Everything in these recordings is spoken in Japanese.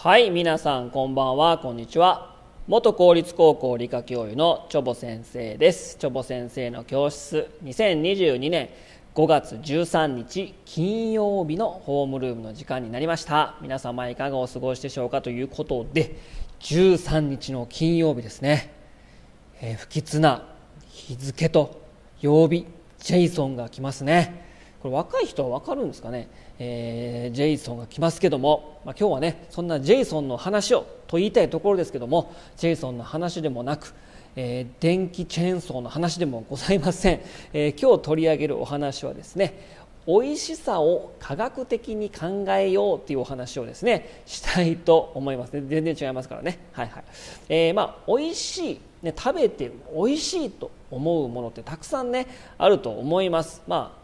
はい、皆さんこんばんは、こんにちは。元公立高校理科教諭のチョボ先生です。チョボ先生の教室、2022年5月13日金曜日のホームルームの時間になりました。皆様いかがお過ごしでしょうかということで、13日の金曜日ですね。不吉な日付と曜日、ジェイソンが来ますね。これ若い人は分かるんですかね。ジェイソンが来ますけども、今日はねそんなジェイソンの話をと言いたいところですけども、ジェイソンの話でもなく、電気チェーンソーの話でもございません。今日取り上げるお話はですね、美味しさを科学的に考えようというお話をですねしたいと思いますね。全然違いますからね。はいはい。美味しい、ね、食べて美味しいと思うものってたくさんねあると思います。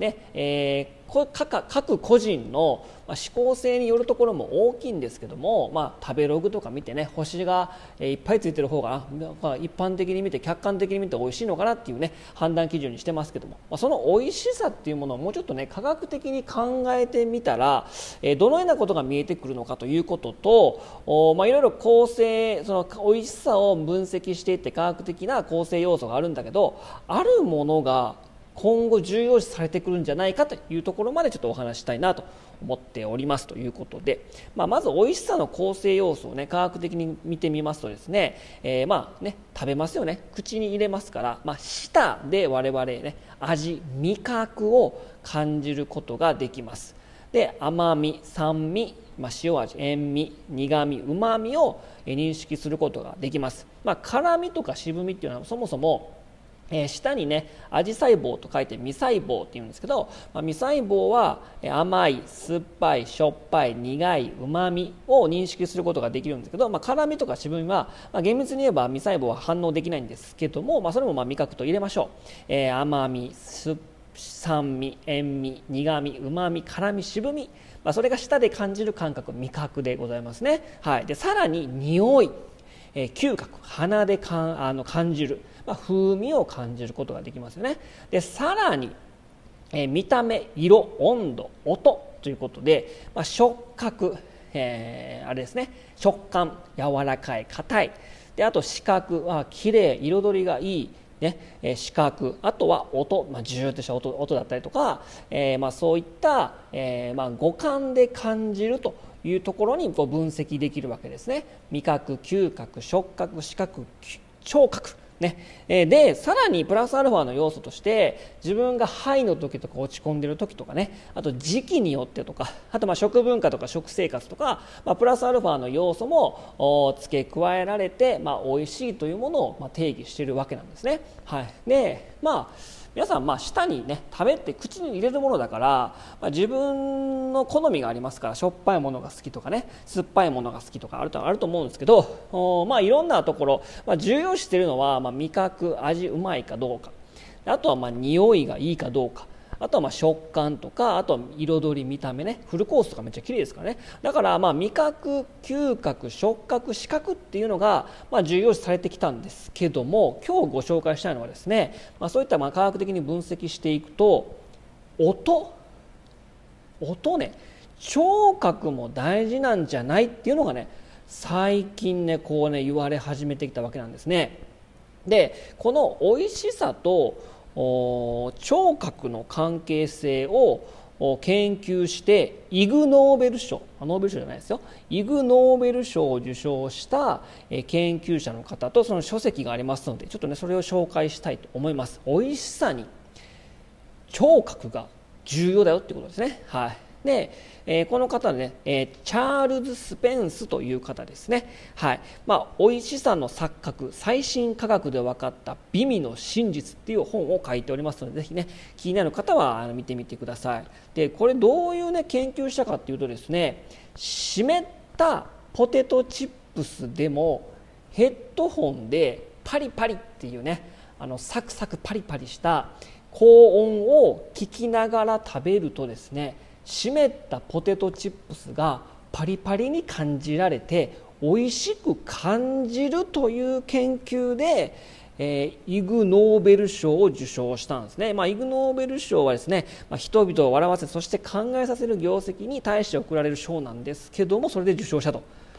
各個人の思考性によるところも大きいんですけども、食べログとか見てね、星がいっぱいついてる方が一般的に見て客観的に見て美味しいのかなっていうね判断基準にしてますけども、その美味しさっていうものをもうちょっとね科学的に考えてみたら、どのようなことが見えてくるのかということと、いろいろ構成、その美味しさを分析していって科学的な構成要素があるんだけど、あるものが今後重要視されてくるんじゃないかというところまでちょっとお話したいなと思っておりますということで、まず美味しさの構成要素をね科学的に見てみますとですね、食べますよね、口に入れますから、舌で我々ね味、味覚を感じることができます。で、甘み、酸味、塩味、塩味、苦味、うまみを認識することができます。辛みとか渋みっていうのはそもそも下にね味細胞と書いて味細胞っていうんですけど、味細胞は甘い、酸っぱい、しょっぱい、苦い、うまみを認識することができるんですけど、辛みとか渋みは、厳密に言えば味細胞は反応できないんですけども、それも味覚と入れましょう。甘み、酸味、塩味、苦み、うまみ、辛み、渋み、それが舌で感じる感覚、味覚でございますね。はい。でさらに匂い、嗅覚、鼻で感じる、風味を感じることができますよね。でさらに、見た目、色、温度、音ということで、触覚、あれですね、食感、柔らかい、硬い、であと視覚は綺麗、彩りがいいね、視覚、あとは音、ジューッとした音だったりとか、そういった、五感で感じるというところに分析できるわけですね。味覚、嗅覚、触覚、視覚、聴覚ね。でさらにプラスアルファの要素として、自分がハイの時とか落ち込んでる時とかね、あと時期によってとか、あと食文化とか食生活とか、プラスアルファの要素も付け加えられて、美味しいというものを定義しているわけなんですね。はい。で皆さん舌にね食べて口に入れるものだから、自分の好みがありますから、しょっぱいものが好きとかね、酸っぱいものが好きとかあると思うんですけど、いろんなところ、重要視しているのは、味覚、味うまいかどうか、あとは匂いがいいかどうか、あとは食感とか、あとは彩り、見た目ね、フルコースとかめっちゃ綺麗ですからね。だから味覚、嗅覚、触覚、視覚っていうのが重要視されてきたんですけども、今日ご紹介したいのはですね、そういった科学的に分析していくと、音ね、聴覚も大事なんじゃないっていうのがね最近ね言われ始めてきたわけなんですね。でこの美味しさと聴覚の関係性を研究してイグ・ノーベル賞、ノーベル賞じゃないですよ、イグ・ノーベル賞を受賞した研究者の方とその書籍がありますので、ちょっとねそれを紹介したいと思います。美味しさに聴覚が重要だよってことですね。はい。で、この方ね、チャールズ・スペンスという方ですね。はい。美味しさの錯覚、最新科学で分かった美味の真実っていう本を書いておりますので、ぜひね気になる方は見てみてください。でこれどういうね研究したかっていうとですね、湿ったポテトチップスでもヘッドホンでパリパリっていうね、サクサクパリパリした高音を聞きながら食べるとですね、湿ったポテトチップスがパリパリに感じられて美味しく感じるという研究で、イグ・ノーベル賞を受賞したんですね。イグ・ノーベル賞はですね、人々を笑わせ、そして考えさせる業績に対して贈られる賞なんですけども、それで受賞したと。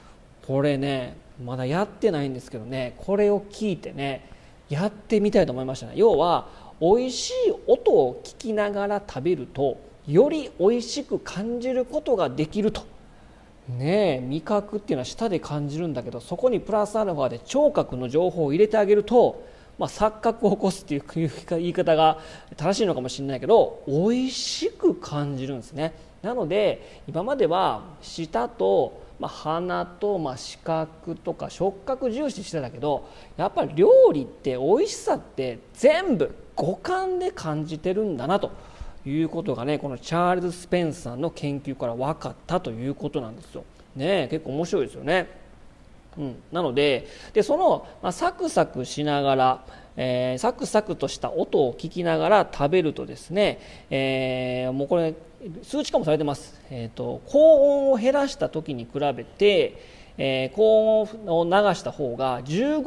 これねまだやってないんですけどね、これを聞いてねやってみたいと思いましたね。要は美味しい音を聞きながら食べるとより美味しく感じることができるとね。味覚っていうのは舌で感じるんだけど、そこにプラスアルファで聴覚の情報を入れてあげると、錯覚を起こすっていう言い方が正しいのかもしれないけど、美味しく感じるんですね。なので今までは舌と鼻と視覚とか触覚重視してたけど、やっぱり料理って美味しさって全部五感で感じてるんだなということがね、このチャールズ・スペンサーの研究から分かったということなんですよ。ね、結構面白いですよね。なのでその、サクサクしながら、サクサクとした音を聞きながら食べるとですね、もうこれ数値化もされてます。高音を減らした時に比べて、高音を流した方が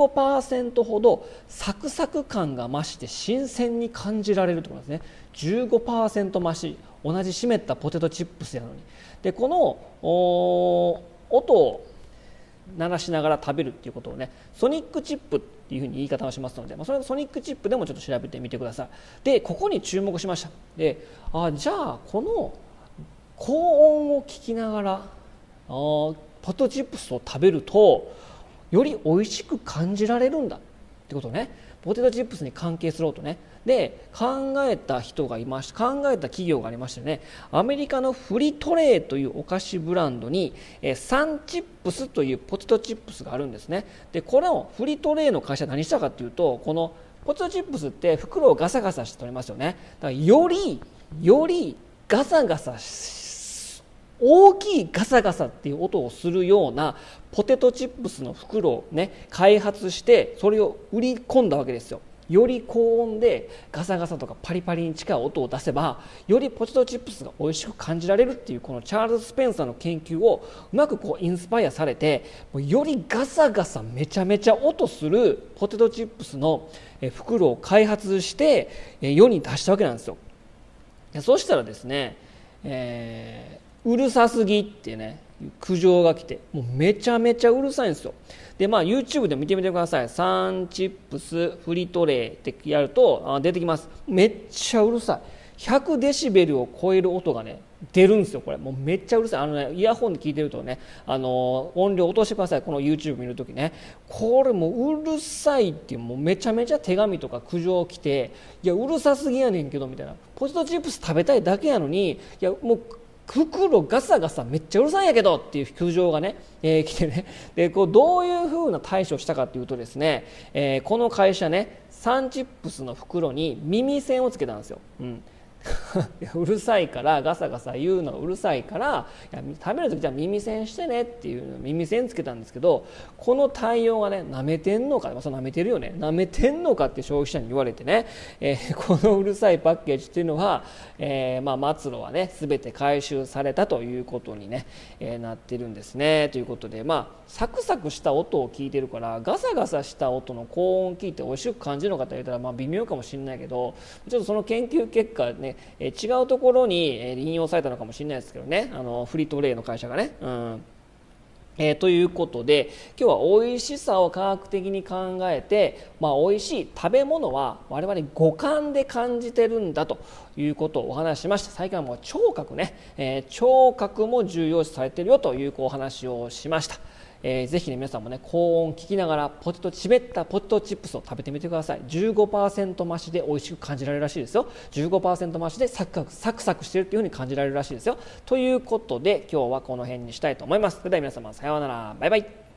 15% ほどサクサク感が増して新鮮に感じられるということですね。15% 増し、同じ湿ったポテトチップスやのに。でこの音を鳴らしながら食べるっていうことをね、ソニックチップっていうふうに言い方をしますので、それソニックチップでもちょっと調べてみてください。でここに注目しました。でじゃあこの高音を聞きながらポテトチップスを食べるとより美味しく感じられるんだってことね。ポテトチップスに関係する音ね。で考えた人がいました。考えた企業がありましてね、アメリカのフリトレーというお菓子ブランドにサンチップスというポテトチップスがあるんですね。でこれをフリトレーの会社は何したかというと、このポテトチップスって袋をガサガサして取れますよね。だからよりガサガサ大きいガサガサっていう音をするようなポテトチップスの袋をね開発して、それを売り込んだわけですよ。より高音でガサガサとかパリパリに近い音を出せばよりポテトチップスが美味しく感じられるっていう、このチャールズ・スペンサーの研究をうまくインスパイアされて、よりガサガサめちゃめちゃ音するポテトチップスの袋を開発して世に出したわけなんですよ。そうしたらですね、うるさすぎってね苦情が来て、もうめちゃめちゃうるさいんですよ。でYouTube で見てみてください。サンチップスフリトレーってやると出てきます。めっちゃうるさい。100デシベルを超える音がね出るんですよ。これもうめっちゃうるさい。イヤホンで聞いてるとね音量落としてください。この YouTube 見るときね、これもううるさいっていう、もうめちゃめちゃ手紙とか苦情来て、いやうるさすぎやねんけどみたいな、ポテトチップス食べたいだけやのに、いやもう袋ガサガサめっちゃうるさいんやけどっていう苦情がね、来てね、でどういうふうな対処をしたかというとですね、この会社ねサンチップスの袋に耳栓をつけたんですよ。うるさいからガサガサ言うのがうるさいから、いや食べる時じゃあ耳栓してねっていう耳栓つけたんですけど、この対応がねなめてんのか、それなめてるよね、なめてんのかって消費者に言われてね、このうるさいパッケージっていうのは、末路はね全て回収されたということにね、なってるんですね。ということでサクサクした音を聞いてるからガサガサした音の高音を聞いて美味しく感じるのかと言ったら微妙かもしれないけど、ちょっとその研究結果ね違うところに引用されたのかもしれないですけどね、フリトレーの会社がね。ということで今日は美味しさを科学的に考えて、美味しい食べ物は我々五感で感じてるんだということをお話ししました。最近はもう聴覚ね、聴覚も重要視されているよというお話をしました。ぜひね皆さんもね高音聞きながら湿ったポテトチップスを食べてみてください。 15% 増しで美味しく感じられるらしいですよ。 15% 増しでサクサクしているというふうに感じられるらしいですよ。ということで今日はこの辺にしたいと思います。それでは皆様さようなら、バイバイ。